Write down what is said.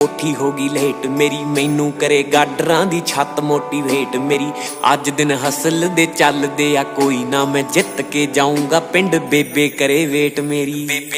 कोठी होगी लेट मेरी, मैनू करे गाडरां दी छत मोटीवेट मेरी। अज दिन हसल दे चलदे आ कोई ना, मैं जित के जाऊंगा पिंड बेबे करे वेट मेरी।